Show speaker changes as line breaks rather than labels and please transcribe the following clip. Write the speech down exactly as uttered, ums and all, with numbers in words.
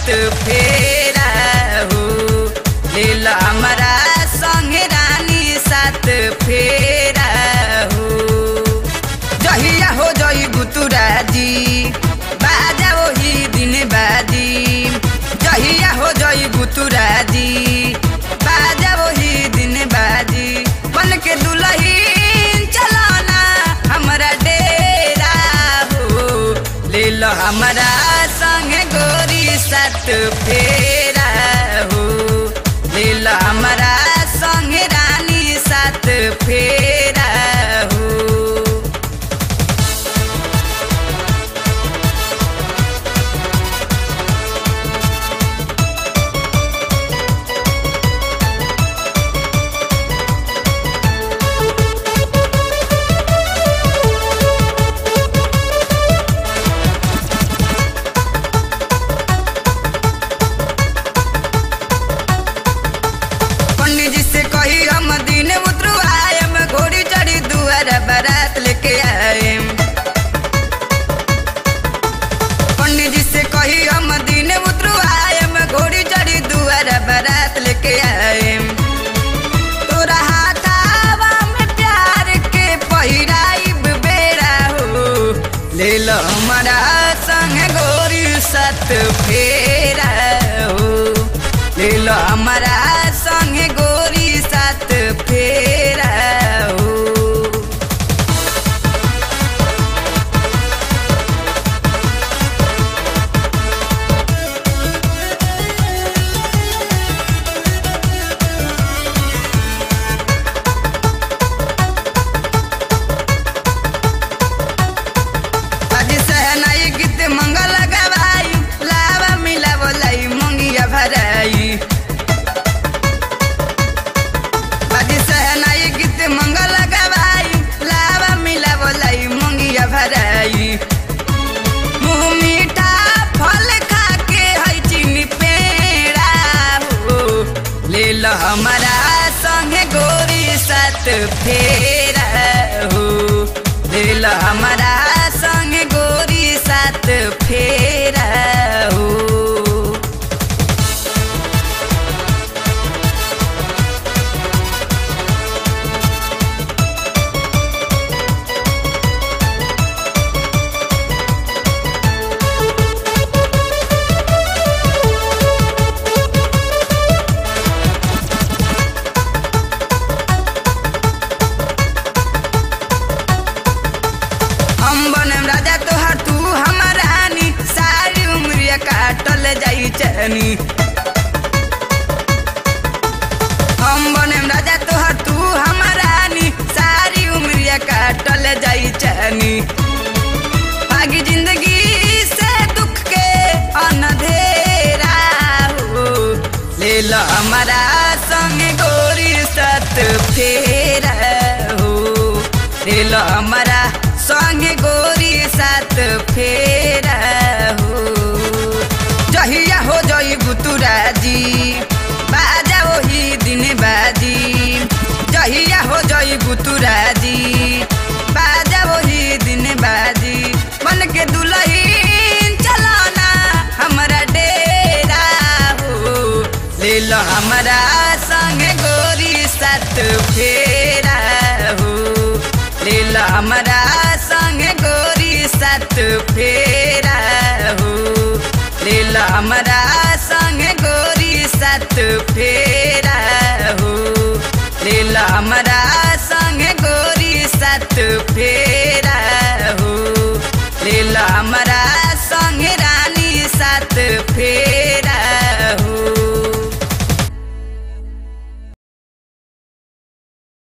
फेरा हो लेल हमरा संगे रानी सात फेरा हो। जहिया हो जई बुतुराजी बाजा वही दिन बाजी, जहिया हो जई बुतुराजी बाजा वही दिन बाजी। बन के दुल्हन चलाना हमरा डेरा हो लेल हमरा संगे गोरी सात फेरा हो लेल हमरा संगे रानी सात फेरा हो। बारात लेके आए पंडित जी से कही हम दिन उतरू आयम, घोड़ी चढ़ी दुआर बारात लेके आए। तोरा हाथावा में प्यार के पहिराइब बेरा हो लेल हमारा संग गोरी सात फेरा हो लेल हमारा संग गोरी सात फेरा हो। मंगल गवाई लावा मिला बोलाई मंगिया भराई, बाजी सहनाई गीत मंगल गवाई लावा मिला बोलाई मंगिया भराई। मुँह मीठा फल खा के है चीनी पेड़ा हो लेल हमारा संगे गोरी सात फेरा हो लेल हमारा संगे गोरी सात फेरा हो। हम बनम राजा तोहर तू हमर रानी, सारी उम्रिया काटल जाई चनी। हम बनम राजा तोहर तू हमर रानी, सारी उम्रिया काटल जाई चनी। आगे जिंदगी से दुख के अनधेरा हो लेल हमारा संग गोरी सात फेरा हो लेल हमारा संगे गोरी सात फेरा हो। जहिया हो जई बुतुराजी बाजा वही दिन बाजी, जहिया हो जई बुतुराजी बाजा वही दिन बाजी। बन के दुल्हन चलाना हमरा डेरा हो लेल हमरा संगे गोरी सात फेरा हो लेल हमरा संगे गोरी सात फेरा हो लेल हमरा संगे गोरी सात फेरा हो लेल हमरा संगे गोरी सात फेरा हो लेल हमरा